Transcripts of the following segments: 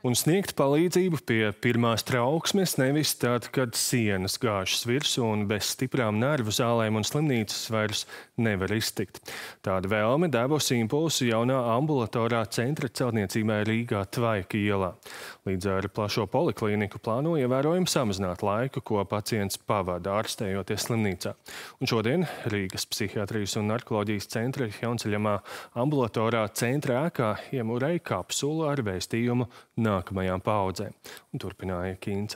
Un sniegt palīdzību pie pirmās trauksmes, nevis tad, kad sienas gāžas virsū un bez stiprām nervu zālēm un slimnīcas vairs nevar iztikt. Tāda vēlme devusi impulsu jaunā ambulatorā centra celtniecībai Rīgā Tvaika ielā. Līdz ar plašo poliklīniku plāno ievērojami samazināt laiku, ko pacients pavada ārstējoties slimnīcā. Un šodien Rīgas psihiatrijas un narkoloģijas centra jaunceļamā ambulatorā centra ēkā iemūrēja kapsulu ar vēstījumu nākamajām paudzēm. Un turpināja Kīnce.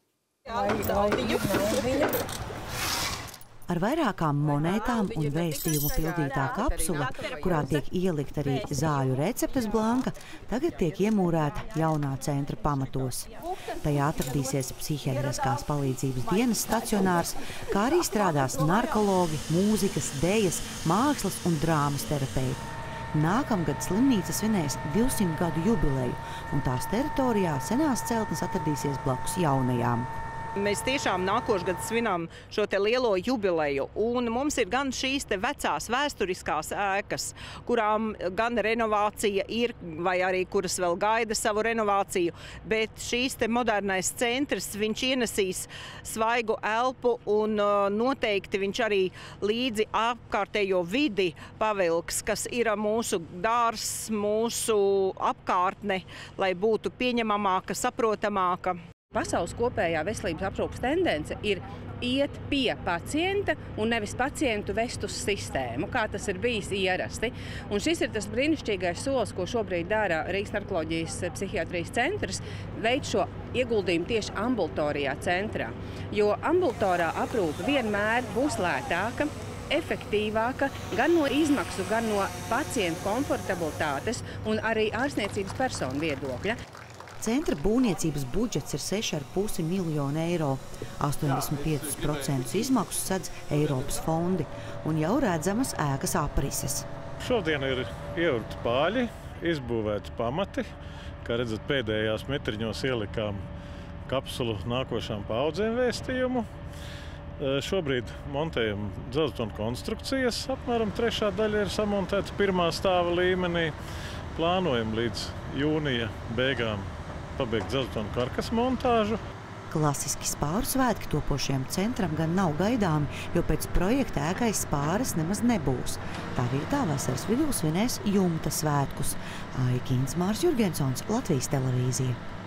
Ar vairākām monētām un vēstījumu pildītā kapsula, kurā tiek ielikt arī zāļu receptes blanka, tagad tiek iemūrēta jaunā centra pamatos. Tajā atradīsies psihiatriskās palīdzības dienas stacionārs, kā arī strādās narkologi, mūzikas, dejas, mākslas un drāmas terapeiti. Nākamgad slimnīca svinēs 200 gadu jubileju, un tās teritorijā senās celtnes atradīsies blakus jaunajām. Mēs tiešām nākošgad svinām šo te lielo jubileju, un mums ir gan šīs te vecās vēsturiskās ēkas, kurām gan renovācija ir, vai arī kuras vēl gaida savu renovāciju, bet šīs te modernais centrs, viņš ienesīs svaigu elpu, un noteikti viņš arī līdzi apkārtējo vidi pavilks, kas ir mūsu dārs, mūsu apkārtne, lai būtu pieņemamāka, saprotamāka. Pasaules kopējā veselības aprūpes tendence ir iet pie pacienta un nevis pacientu vest uz sistēmu, kā tas ir bijis ierasti. Un šis ir tas brīnišķīgais solis, ko šobrīd dara Rīgas narkoloģijas psihiatrijas centrs, veic šo ieguldījumu tieši ambulatorijā centrā. Jo ambulatorā aprūpe vienmēr būs lētāka, efektīvāka gan no izmaksu, gan no pacientu komfortabilitātes un arī ārstniecības personu viedokļa. Centra būvniecības budžets ir 6,5 miljoni eiro. 85% izmaksu sedz Eiropas fondi un jau redzamas ēkas aprises. Šodien ir ieurti pāļi, izbūvēti pamati. Kā redzat, pēdējās metriņos ielikām kapsulu nākošām paudzēm vēstījumu. Šobrīd montējam dzelzbetona konstrukcijas. Apmēram trešā daļa ir samontēta pirmā stāva līmenī. Plānojam līdz jūnija beigām pabeigt dzelzbetona karkas montāžu. Klasiski spāru svētki topošajam centram gan nav gaidāmi, jo pēc projekta ēkai spāres nemaz nebūs. Tā vietā vasaras vidū svinēs jumta svētkus. Aija Kīns, Mārs Jurgensons, Latvijas televīzija.